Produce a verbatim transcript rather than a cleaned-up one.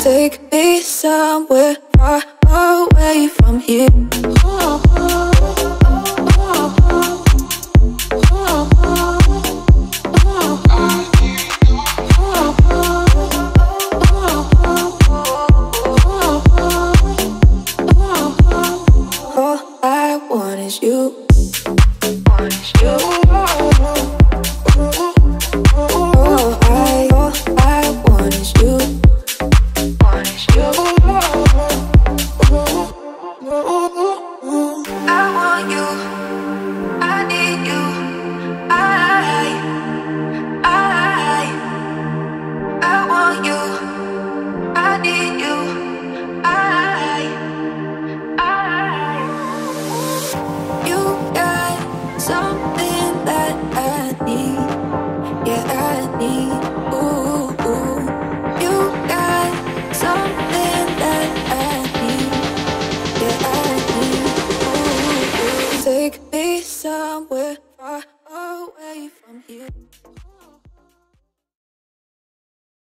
Take me somewhere far away from here. Oh, oh, oh, oh, oh, oh. All I want is you. Want is you. All I, all I want is you. Want is you. I want you. I need you. I, I, I want you. I need you. I, I. You got something that I need. Yeah, I need. Ooh, ooh. You got something that I need. Yeah, I need. Ooh, ooh. Take me somewhere far away from here.